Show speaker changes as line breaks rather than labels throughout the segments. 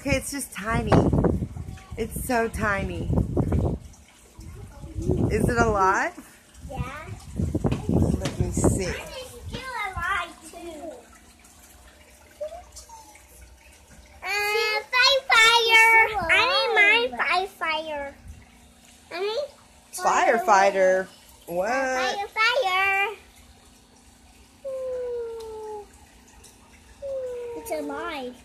okay, it's just tiny. It's so tiny. Is it alive?
Yeah.
Let me see.
Mine is still alive too. Fire! I need my fire.
Firefighter. What?
Fire! It's alive.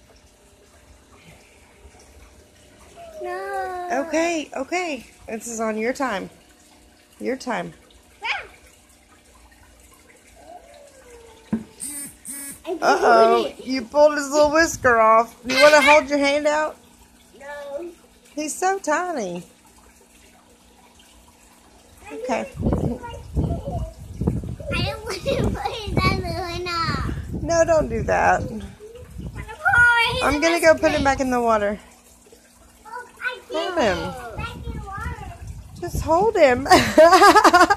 No.
Okay, okay. This is on your time. Your time. Uh-oh. You pulled his little whisker off. You want to hold your hand out?
No.
He's so tiny. Okay.
I don't want to put it in the
No, don't do that. I'm going to go put him back in the water. Hold him. Just hold him.